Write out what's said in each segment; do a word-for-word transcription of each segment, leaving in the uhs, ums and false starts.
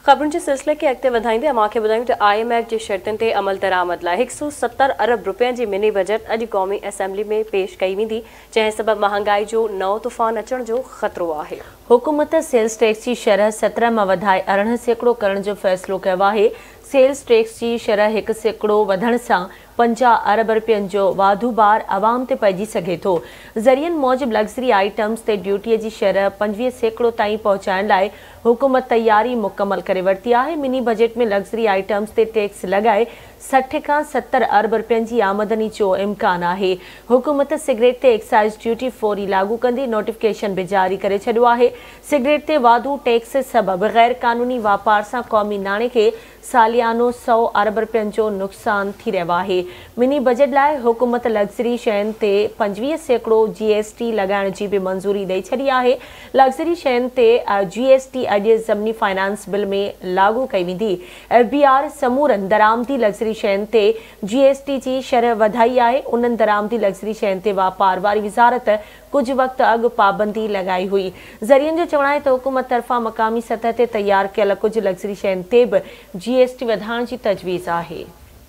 ख़बरुनि जे सिलसिले खे अॻिते वधाईंदे अमां खे ॿुधायूं त आई एम एफ जी शर्तुनि ते अमल दरामद लाइ हिकु सौ सतरि अरब रुपयनि जी मिनी बजट अॼु क़ौमी असेंबली में पेश कई वेंदी, जंहिं सबबि महांगाई जो नओं तूफ़ान अचण जो ख़तरो आहे। हुकूमत सेल्स टैक्स जी शरह सत्रहं मां वधाए अरिड़हं सैकड़ो करण जो फ़ैसिलो कयो आहे। सेल्स टैक्स जी शरह हिकु सैकड़ो वधण सां पंजाह अरब रुपयनि जो वाधू बार आवाम ते पइजी सघे थो। ज़रियनि मूजिबि लग्ज़री आइटम्स ते ड्यूटीअ जी शरह पंजवीह सैकड़ो ताईं पहुचाइण लाइ हुकूमत तयारी मुकमल करे वरिती आहे। मिनी बजट में लग्ज़री आइटम्स ते टैक्स लॻाए सठि खां सतरि अरब रुपयनि जी आमदनी जो इम्कान आहे। हुकूमत सिगरेट ते एक्साइज़ ड्यूटी फौरी लागू कंदी, नोटिफिकेशन बि जारी करे छॾियो आहे। सिगरेट ते वाधू टैक्स सबबि गैर क़ानूनी वापार सां क़ौमी नाणे खे सालियानो सौ अरब रुपयनि जो नुक़सान थी रहियो आहे। मिनी बजट लाइ हुकूमत लग्ज़री शयुनि ते पंजवीह सैकड़ो जी एस टी लॻाइण जी बि मंज़ूरी ॾेई छॾी आहे। लग्ज़री शयुनि ते जी एस टी अॼु ज़मनी फाइनेंस बिल में लागू कई वेंदी। एफ बी आर समूरनि दरामदी लग्ज़री शयुनि ते जी एस टी जी शरह वधाई आहे। उन्हनि दरामदी लग्ज़री शयुनि ते वापार वारी वज़ारत कुझु वक़्तु अॻु पाबंदी लॻाई हुई। ज़रियनि जो चवणु आहे त हुकूमत तरफ़ां मक़ामी सतह ते तयारु कयल कुझु लग्ज़री शयुनि ते बि जी एस टी वधाइण जी तजवीज़ आहे।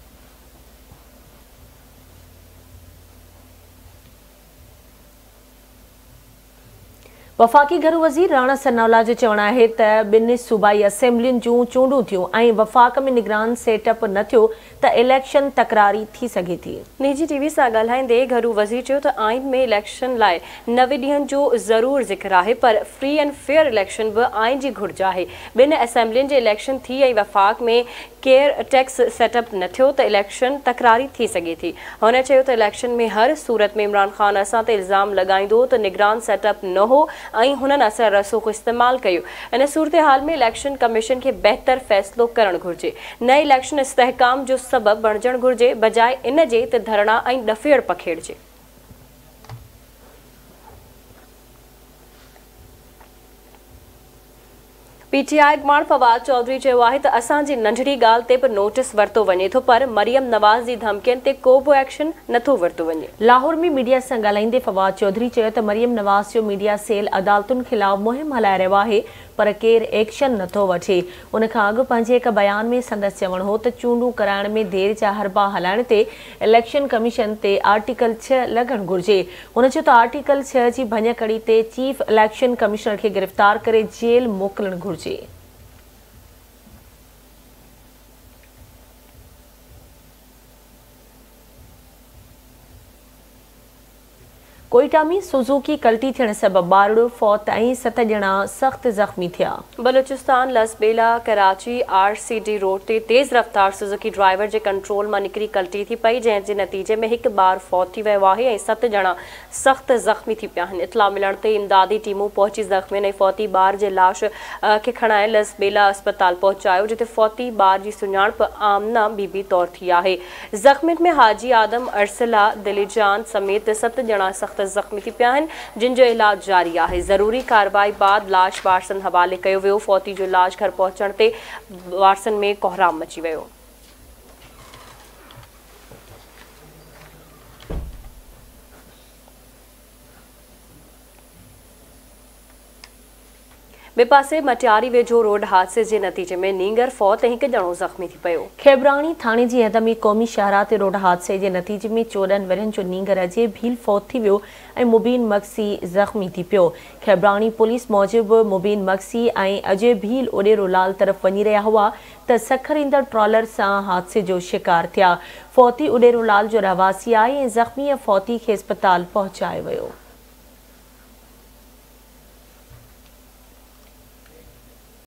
वफ़ाक़ी घरू वज़ीर राणा सनाउल्लाह जो चवणु आहे त ॿिनि सूबाई असेंबलियुनि जूं चूंडूं थियूं ऐं वफ़ाक़ में निगरान सेटअप न थियो त इलेक्शन तकरारी थी सघे थी। निजी टीवी सां ॻाल्हाईंदे घरू वज़ीर चयो त आइन में इलेक्शन लाइ नवे ॾींहनि जो ज़रूर ज़िक्र आहे, पर फ्री एंड फेयर इलेक्शन बि आइन जी घुर्ज आहे। ॿिनि असेंबलियुनि जे इलेक्शन थी ऐं वफ़ाक़ में केयर टैक्स सेटअप न थियो त इलेक्शन तकरारी थी सघे थी। हुन चयो त इलेक्शन में हर सूरत में इमरान ख़ान असां ते इल्ज़ाम लॻाईंदो त निगरान सेटअप न हो ऐं हुननि असां रसूख़ इस्तेमालु कयो। इन सूरत हाल में इलेक्शन कमीशन खे बहितर फ़ैसिलो करणु घुर्जे। नए इलेक्शन इस्तेहकाम जो सबबु बणिजणु घुर्जे, बजाए इन जे त धरणा ऐं ॾफेड़ पखेड़िजे। पीटीआई अॻवान फवाद चौधरी चयो आहे त असांजी नंढड़ी ॻाल्हि ते बि नोटिस वरितो वञे थो, पर मरियम नवाज़ जी धमकियुनि ते को बि एक्शन नथो वरितो वञे। लाहौर में मीडिया सां ॻाल्हाईंदे फवाद चौधरी चयो त मरियम नवाज़ जो मीडिया सेल अदालतुनि ख़िलाफ़ मुहिम हलाए रहियो आहे, पर केरु एक्शन नथो वठे। उन खां अॻु पंहिंजे हिकु बयान में संदसि चवणु हो त चूंडूं कराइण में देरि जा हरबा हलाइण ते इलेक्शन कमीशन ते आर्टिकल छह लॻणु घुर्जे। हुन चयो त आर्टिकल छह जी भञकड़ी ते चीफ इलेक्शन कमिश्नर खे गिरफ़्तार करे जेल मोकिलणु घुर्जे। कोयटा में सुज़ुकी कल्टी थियण सबबि ॿारड़ो फौत ऐं सत ॼणा सख़्त ज़ख़्मी थिया। Balochistan Lasbela Karachi R C D road ते तेज़ रफ़्तार सुज़ुकी ड्राइवर जे कंट्रोल मां निकिरी कल्टी थी पई, जंहिं जे नतीजे में हिकु ॿार फौत थी वियो आहे ऐं सत ॼणा सख़्त ज़ख़्मी थी पिया आहिनि। इतला मिलण ते इमदादी टीमूं पहुची ज़ख़्मियुनि ऐं फौती ॿार जे लाश खे खणाए लसबेला अस्पताल पहुचायो, जिते फौती ॿार जी सुञाणप आमना बीबी तौर थी आहे। ज़ख़्मियुनि में हाजी आदम, अरसला, दिलीजान समेत सत ॼणा सख़्त ज़ख़्मी थी पिया आहिनि, जिन जो इलाज जारी आहे। ज़रूरी कार्रवाई बाद लाश वारसन हवाले कयो वियो। फौती जो इलाज घर पहुचण ते वारसन में कोहराम मची वियो। ॿिए पासे मटियारी वेझो रोड हादसे जे नतीजे में नींगर फौत ऐं हिकु ॼणो ज़ख़्मी थी पियो। खेबराणी थाणे जी हद में क़ौमी शाहराह ते रोड हादसे जे नतीजे में चोॾहं वरियनि जो नींगर अजय भील फौत थी वियो ऐं मुबीन मक्सी ज़ख़्मी थी पियो। खेबराणी पुलिस मूजिबि मुबीन मक्सी ऐं अजय भील ओडेरो लाल तरफ़ वञी रहिया हुआ त सखर ईंदड़ ट्रॉलर सां हादसे जो शिकार थिया। फौती ओडेरो लाल जो रहवासी आहे ऐं ज़ख़्मी फौती खे अस्पताल पहुचायो वियो।